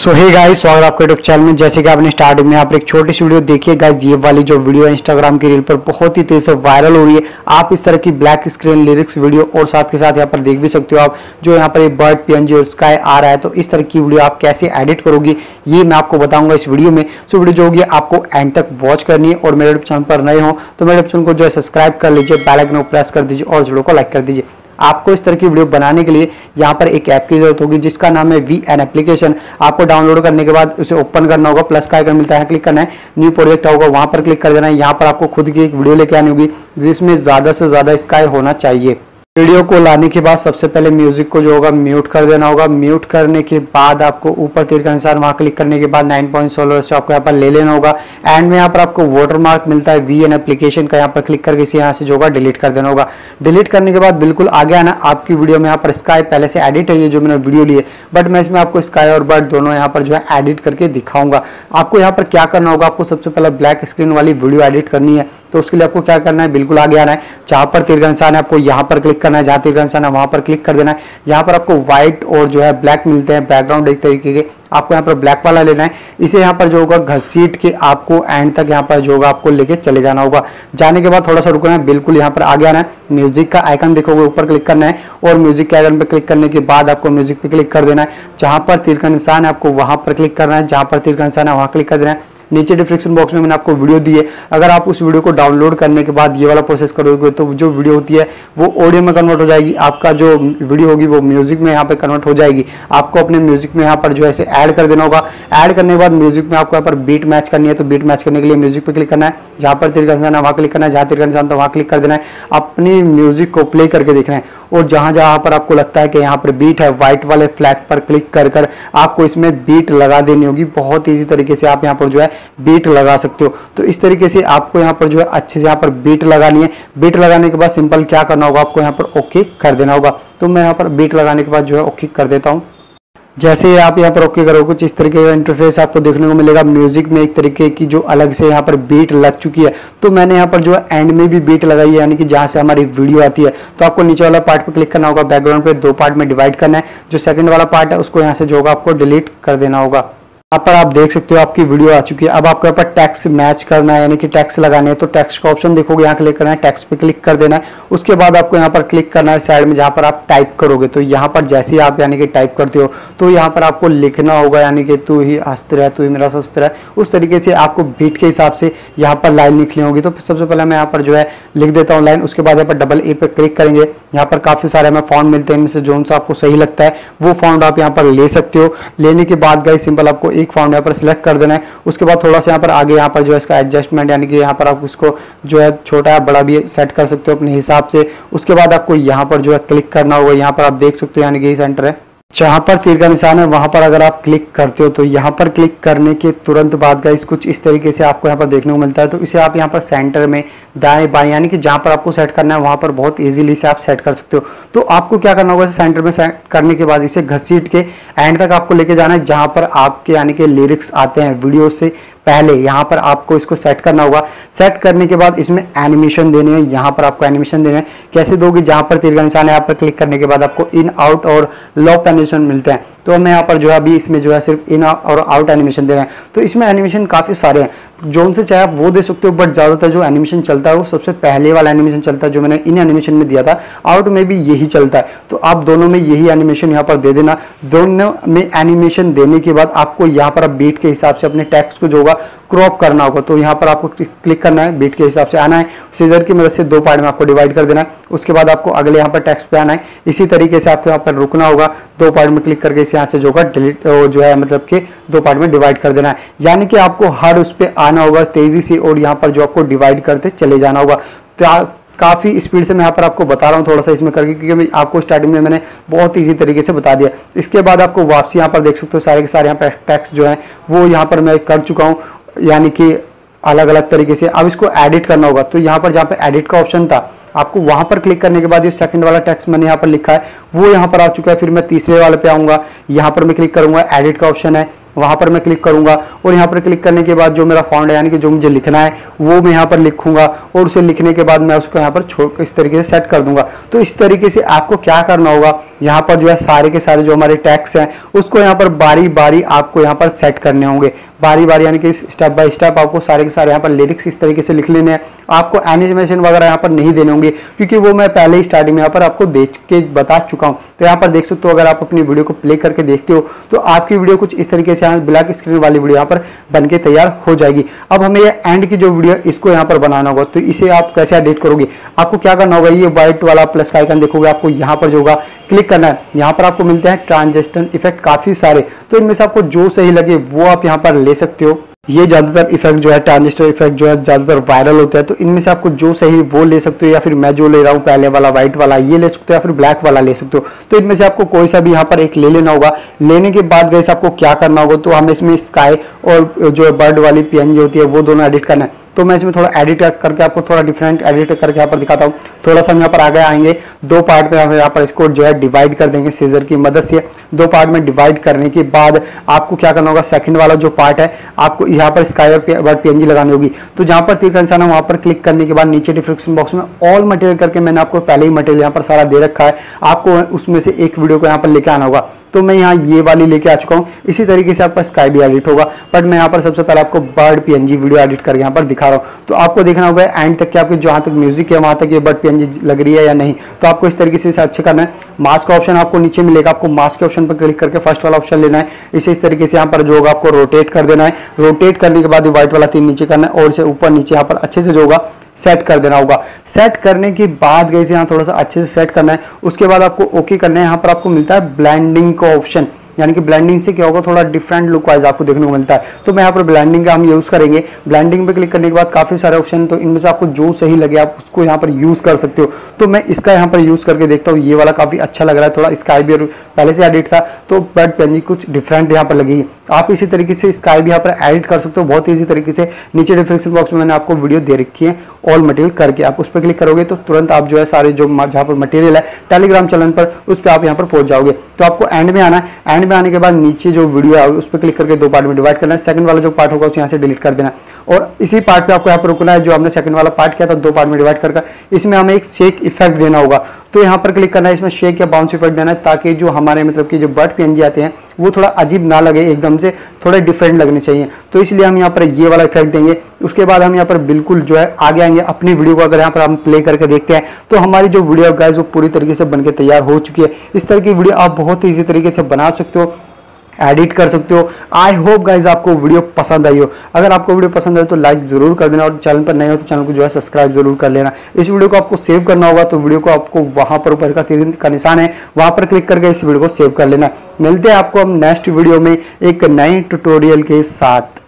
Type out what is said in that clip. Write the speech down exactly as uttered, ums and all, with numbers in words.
सो hey guys, स्वागत है आपके यूट्यूब चैनल में। जैसे कि आपने स्टार्टिंग में यहाँ पर एक छोटी सी वीडियो देखी है गाइस, ये वाली जो वीडियो है इंस्टाग्राम की रील पर बहुत ही तेजी से वायरल हो रही है। आप इस तरह की ब्लैक स्क्रीन लिरिक्स वीडियो और साथ के साथ यहाँ पर देख भी सकते हो आप, जो यहाँ पर एक बर्ड पीएनजी और स्काई आ रहा है। तो इस तरह की वीडियो आप कैसे एडिट करोगी ये मैं आपको बताऊंगा इस वीडियो में। सो वीडियो जो होगी आपको एंड तक वॉच करनी है, और मेरे यूट्यूब चैनल पर नए हो तो मेरे यूट्यूब चैनल को जो है सब्सक्राइब कर लीजिए, बेल आइकन को प्रेस कर दीजिए और वीडियो को लाइक कर दीजिए। आपको इस तरह की वीडियो बनाने के लिए यहाँ पर एक ऐप की जरूरत होगी जिसका नाम है वी एन एप्लीकेशन। आपको डाउनलोड करने के बाद उसे ओपन करना होगा, प्लस का आइकन मिलता है, क्लिक करना है, न्यू प्रोजेक्ट होगा वहां पर क्लिक कर देना है। यहाँ पर आपको खुद की एक वीडियो लेके आनी होगी जिसमें ज्यादा से ज्यादा स्काई होना चाहिए। वीडियो को लाने के बाद सबसे पहले म्यूजिक को जो होगा म्यूट कर देना होगा। म्यूट करने के बाद आपको ऊपर तीर के अनुसार वहां क्लिक करने के बाद नाइन पॉइंट सोलह से आपको यहाँ पर ले लेना होगा। एंड में यहाँ पर आपको वाटरमार्क मिलता है वी एन एप्लीकेशन का, यहाँ पर क्लिक करके इसे यहाँ से जो होगा डिलीट कर देना होगा। डिलीट करने के बाद बिल्कुल आगे आना, आपकी वीडियो में यहाँ पर स्काई पहले से एडिट है, ये जो मैंने वीडियो ली है, बट मैं इसमें आपको स्काई और बर्ड दोनों यहाँ पर जो है एडिट करके दिखाऊंगा। आपको यहाँ पर क्या करना होगा, आपको सबसे पहले ब्लैक स्क्रीन वाली वीडियो एडिट करनी है। तो उसके लिए आपको क्या करना है, बिल्कुल आगे आना है, जहां पर तीर का निशान है आपको यहाँ पर क्लिक करना है, जहां तीर का निशान है वहां पर क्लिक कर देना है। यहाँ पर आपको व्हाइट और जो है ब्लैक मिलते हैं बैकग्राउंड एक तरीके के, आपको यहाँ पर ब्लैक वाला लेना है। इसे यहाँ पर जो होगा घसीट के आपको एंड तक यहाँ पर जो होगा आपको लेके चले जाना होगा। जाने के बाद थोड़ा सा रुकना है, बिल्कुल यहाँ पर आगे आना है, म्यूजिक का आइकन देखोगे ऊपर क्लिक करना है, और म्यूजिक के आइकन पर क्लिक करने के बाद आपको म्यूजिक पे क्लिक कर देना है। जहां पर तीर का निशान है आपको वहां पर क्लिक करना है, जहां पर तीर का निशान है वहां क्लिक कर देना है। नीचे डिस्क्रिप्शन बॉक्स में मैंने आपको वीडियो दी है, अगर आप उस वीडियो को डाउनलोड करने के बाद ये वाला प्रोसेस करोगे तो जो वीडियो होती है वो ऑडियो में कन्वर्ट हो जाएगी, आपका जो वीडियो होगी वो म्यूजिक में यहाँ पे कन्वर्ट हो जाएगी। आपको अपने म्यूजिक में यहाँ पर जो है ऐड कर देना होगा। ऐड करने के बाद म्यूजिक में आपको यहाँ पर बीट मैच करनी है, तो बीट मैच करने के लिए म्यूजिक पे क्लिक करना है, जहां पर तीर का निशान है वहां क्लिक करना है, जहां तीर का निशान था वहां क्लिक कर देना है। अपनी म्यूजिक को प्ले करके देखना है, और जहां जहां पर आपको लगता है कि यहाँ पर बीट है, व्हाइट वाले फ्लैग पर क्लिक कर कर आपको इसमें बीट लगा देनी होगी। बहुत इजी तरीके से आप यहाँ पर जो है बीट लगा सकते हो। तो इस तरीके से आपको यहाँ पर जो है अच्छे से यहाँ पर बीट लगानी है। बीट लगाने के बाद सिंपल क्या करना होगा, आपको यहाँ पर ओके कर देना होगा। तो मैं यहाँ पर बीट लगाने के बाद जो है ओके कर देता हूँ। जैसे ही आप यहाँ पर ओके करोगे कुछ इस तरीके का इंटरफेस आपको देखने को मिलेगा। म्यूजिक में एक तरीके की जो अलग से यहाँ पर बीट लग चुकी है, तो मैंने यहाँ पर जो है एंड में भी बीट लगाई है, यानी कि जहाँ से हमारी वीडियो आती है। तो आपको नीचे वाला पार्ट पे क्लिक करना होगा, बैकग्राउंड पे दो पार्ट में डिवाइड करना है। जो सेकंड वाला पार्ट है उसको यहाँ से जो होगा आपको डिलीट कर देना होगा। यहाँ पर आप देख सकते हो आपकी वीडियो आ चुकी है। अब आपको यहाँ पर टेक्स्ट मैच करना है, यानी कि टेक्स्ट लगाने हैं। तो टेक्स्ट का ऑप्शन देखोगे, यहाँ क्लिक करना है, टेक्स्ट पे क्लिक कर देना है। उसके बाद आपको यहाँ पर क्लिक करना है साइड में जहाँ पर आप टाइप करोगे। तो यहाँ पर जैसे ही आप यानी कि टाइप करते हो तो यहाँ पर आपको लिखना होगा, यानी कि तू ही हस्त है, तू ही मेरा शस्त्र है। उस तरीके से आपको बीट के हिसाब से यहाँ पर लाइन लिखनी होगी। तो सबसे पहले मैं यहाँ पर जो है लिख देता हूँ लाइन। उसके बाद यहाँ पर डबल ए पे क्लिक करेंगे। यहाँ पर काफी सारे हमें फॉन्ट मिलते हैं, इनमें से जो सा आपको सही लगता है वो फॉन्ट आप यहाँ पर ले सकते हो। लेने के बाद गाइस सिंपल आपको एक फॉन्ट यहाँ पर सिलेक्ट कर देना है। उसके बाद थोड़ा सा यहाँ पर आगे यहाँ पर जो है इसका एडजस्टमेंट, यानी कि यहाँ पर आप उसको जो है छोटा बड़ा भी सेट कर सकते हो अपने हिसाब से। उसके बाद आपको यहाँ पर जो है क्लिक करना होगा। यहाँ पर आप देख सकते हो यानी कि सेंटर है, जहां पर तीर का निशान है वहां पर अगर आप क्लिक करते हो तो यहाँ पर क्लिक करने के तुरंत बाद गाइस कुछ इस तरीके से आपको यहाँ पर देखने को मिलता है। तो इसे आप यहाँ पर सेंटर में दाएं बाएं, यानी कि जहां पर आपको सेट करना है वहां पर बहुत इजीली से आप सेट कर सकते हो। तो आपको क्या करना होगा, सेंटर में सेट करने के बाद इसे घसीट के एंड तक आपको लेके जाना है, जहां पर आपके यानी कि लिरिक्स आते हैं वीडियो से पहले। यहाँ पर आपको इसको सेट करना होगा। सेट करने के बाद इसमें एनिमेशन देने हैं। यहाँ पर आपको एनिमेशन देने हैं, कैसे दोगे, जहां पर तीर का निशान है यहाँ पर क्लिक करने के बाद आपको इन आउट और लॉक एनिमेशन मिलते हैं। तो मैं यहाँ पर जो है अभी इसमें जो है सिर्फ इन और आउट एनिमेशन दे रहे हैं। तो इसमें एनिमेशन काफी सारे हैं, जो उनसे चाहे आप वो दे सकते हो, बट ज्यादातर जो एनिमेशन चलता है वो सबसे पहले वाला एनिमेशन चलता है जो मैंने इन एनिमेशन में दिया था। आउट में भी यही चलता है, तो आप दोनों में यही एनिमेशन यहाँ पर दे देना। दोनों में एनिमेशन देने के बाद आपको यहाँ पर बीट के हिसाब से अपने टेक्स्ट को जो होगा क्रॉप करना होगा। तो यहाँ पर आपको क्लिक करना है, बीट के हिसाब से आना है, सीजर की मदद से दो पार्ट में आपको डिवाइड कर देना है। उसके बाद आपको अगले यहाँ पर टेक्स्ट पे आना है। इसी तरीके से आपको यहाँ पर रुकना होगा, दो पार्ट में क्लिक करके इसे यहाँ से जो होगा डिलीट जो है मतलब कि दो पार्ट में डिवाइड कर देना है। यानी कि आपको हर उस पे आना होगा तेजी से, और यहाँ पर जो आपको डिवाइड करते चले जाना होगा। तो काफी स्पीड से मैं यहाँ पर आपको बता रहा हूँ थोड़ा सा इसमें करके, क्योंकि आपको स्टार्टिंग में मैंने बहुत इजी तरीके से बता दिया। इसके बाद आपको वापसी यहाँ पर देख सकते हो सारे के सारे यहाँ पर टेक्स्ट जो है वो यहाँ पर मैं कर चुका हूँ, यानी कि अलग अलग तरीके से। अब इसको एडिट करना होगा। तो यहाँ पर जहाँ पे एडिट का ऑप्शन था आपको वहां पर क्लिक करने के बाद ये सेकंड वाला टेक्स्ट मैंने यहाँ पर लिखा है वो यहाँ पर आ चुका है। फिर मैं तीसरे वाले पे आऊंगा, यहाँ पर मैं क्लिक करूंगा, एडिट का ऑप्शन है, वहां पर मैं क्लिक करूंगा और यहाँ पर क्लिक करने के बाद जो मेरा फॉन्ट है यानी कि जो मुझे लिखना है वो मैं यहाँ पर लिखूंगा और उसे लिखने के बाद मैं उसको यहाँ पर छोड़ इस तरीके से सेट कर दूंगा। तो इस तरीके से आपको क्या करना होगा, यहाँ पर जो है सारे के सारे जो हमारे टैक्स हैं उसको यहाँ पर बारी बारी आपको यहाँ पर सेट करने होंगे, बारी बारी यानी कि स्टेप बाय स्टेप आपको सारे के सारे यहाँ पर लिरिक्स इस तरीके से लिख लेने हैं। आपको एनिमेशन वगैरह यहाँ पर नहीं देने होंगे क्योंकि वो मैं पहले ही स्टार्टिंग में यहाँ पर आपको देख के बता चुका हूँ। तो यहाँ पर देख सकते हो, अगर आप अपनी वीडियो को प्ले करके देखते हो तो आपकी वीडियो कुछ इस तरीके से ब्लैक स्क्रीन वाली वीडियो यहाँ पर बन के तैयार हो जाएगी। अब हमें ये एंड की जो वीडियो इसको यहाँ पर बनाना होगा, तो इसे आप कैसे एडिट करोगे, आपको क्या करना होगा, ये व्हाइट वाला प्लस का आइकन देखोगे, आपको यहाँ पर जो होगा क्लिक करना है। यहाँ पर आपको मिलते हैं ट्रांजिशन इफेक्ट काफी सारे, तो इनमें से आपको जो सही लगे वो आप यहाँ पर ले सकते हो। ये ज्यादातर इफेक्ट जो है ट्रांजिस्टर इफेक्ट जो है ज्यादातर वायरल होता है, तो इनमें से आपको जो सही वो ले सकते हो, या फिर मैं जो ले रहा हूँ पहले वाला व्हाइट वाला ये ले सकते हो, या फिर ब्लैक वाला ले सकते हो। तो इनमें से आपको कोई सा भी यहाँ पर एक ले लेना होगा। लेने के बाद गाइस आपको क्या करना होगा, तो हमें इसमें स्काई और जो बर्ड वाली पीएनजी होती है वो दोनों एडिट करना है। तो मैं इसमें थोड़ा एडिट करके आपको थोड़ा डिफरेंट एडिट करके यहाँ पर दिखाता हूँ। थोड़ा सा हम यहाँ पर आगे आएंगे, दो पार्ट में हम यहाँ पर इसको जो है डिवाइड कर देंगे सीजर की मदद से। दो पार्ट में डिवाइड करने के बाद आपको क्या करना होगा, सेकंड वाला जो पार्ट है आपको यहाँ पर स्काई और पीएनजी लगानी होगी। तो जहाँ पर तीर का निशान है वहां पर क्लिक करने के बाद नीचे डिस्क्रिप्शन बॉक्स में ऑल मटेरियल करके मैंने आपको पहले ही मटेरियल यहाँ पर सारा दे रखा है, आपको उसमें से एक वीडियो को यहाँ पर लेके आना होगा। तो मैं यहाँ ये वाली लेके आ चुका हूँ। इसी तरीके से आपका स्काई भी एडिट होगा, बट मैं यहाँ पर सबसे पहले आपको बर्ड पीएनजी वीडियो एडिट करके यहाँ पर दिखा रहा हूँ। तो आपको देखना होगा एंड तक कि आपकी जहाँ तक म्यूजिक है वहां तक ये बर्ड पीएनजी लग रही है या नहीं। तो आपको इस तरीके से अच्छे करना है। मास्क का ऑप्शन आपको नीचे मिलेगा, आपको मास्क के ऑप्शन पर क्लिक करके फर्स्ट वाला ऑप्शन लेना है। इसे इस तरीके से यहाँ पर जो होगा आपको रोटेट कर देना है। रोटेट करने के बाद व्हाइट वाला तीन नीचे करना है और इसे ऊपर नीचे यहाँ पर अच्छे से जो होगा सेट कर देना होगा। सेट करने के बाद गए यहाँ थोड़ा सा अच्छे से सेट करना है। उसके बाद आपको ओके करना है। यहाँ पर आपको मिलता है ब्लेंडिंग का ऑप्शन, यानी कि ब्लेंडिंग से क्या होगा, थोड़ा डिफरेंट लुक वाइज आपको देखने को मिलता है। तो मैं यहाँ पर ब्लेंडिंग का हम यूज करेंगे। ब्लेंडिंग पे क्लिक करने के बाद काफी सारे ऑप्शन, तो इनमें से आपको जो सही लगे आप उसको यहाँ पर यूज कर सकते हो। तो मैं इसका यहाँ पर यूज करके देखता हूँ, ये वाला काफी अच्छा लग रहा है। थोड़ा स्काई भी पहले से एडिट था तो बट पेंजी कुछ डिफरेंट यहाँ पर लगेगी। आप इसी तरीके से स्काई भी यहाँ पर एडिट कर सकते हो बहुत इजी तरीके से। नीचे डिस्क्रिप्शन बॉक्स में मैंने आपको वीडियो दे रखी है ऑल मटेरियल करके, आप उस पर क्लिक करोगे तो तुरंत आप जो है सारे जो जहाँ पर मटेरियल है टेलीग्राम चैनल पर उस पर आप यहाँ पर पहुंच जाओगे। तो आपको एंड में आना है। एंड में आने के बाद नीचे जो वीडियो है उस पर क्लिक करके दो पार्ट में डिवाइड करना है। सेकंड वाला जो पार्ट होगा उसे यहाँ से डिलीट कर देना और इसी पार्ट पे आपको यहाँ पर रुकना है जो हमने सेकंड वाला पार्ट किया था दो पार्ट में डिवाइड करके। इसमें हमें एक शेक इफेक्ट देना होगा, तो यहाँ पर क्लिक करना है, इसमें शेक या बाउंस इफेक्ट देना है ताकि जो हमारे मतलब कि जो बर्ड पीएनजी आते हैं वो थोड़ा अजीब ना लगे, एकदम से थोड़े डिफरेंट लगने चाहिए। तो इसलिए हम यहाँ पर ये वाला इफेक्ट देंगे। उसके बाद हम यहाँ पर बिल्कुल जो है आगे आएंगे अपनी वीडियो को। अगर यहाँ पर हम प्ले करके देखते हैं तो हमारी जो वीडियो गाइस वो पूरी तरीके से बनके तैयार हो चुकी है। इस तरह की वीडियो आप बहुत ईजी तरीके से बना सकते हो, एडिट कर सकते हो। आई होप गाइज आपको वीडियो पसंद आई हो। अगर आपको वीडियो पसंद आए तो लाइक जरूर कर देना और चैनल पर नए हो तो चैनल को जो है सब्सक्राइब जरूर कर लेना। इस वीडियो को आपको सेव करना होगा तो वीडियो को आपको वहां पर ऊपर का तीर का निशान है वहां पर क्लिक करके इस वीडियो को सेव कर लेना। मिलते हैं आपको हम नेक्स्ट वीडियो में एक नए ट्यूटोरियल के साथ।